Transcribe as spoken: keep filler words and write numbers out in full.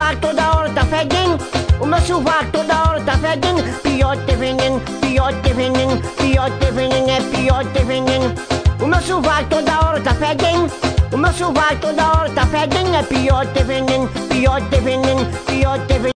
Toda hora tá fedendo, o meu sovaco toda hora tá fedendo. Pior ter veneno, pior ter veneno, pior ter veneno, é pior ter veneno. O meu sovaco toda hora tá fedendo, o meu sovaco toda hora tá fedendo. É pior ter veneno, pior ter veneno, pior ter veneno.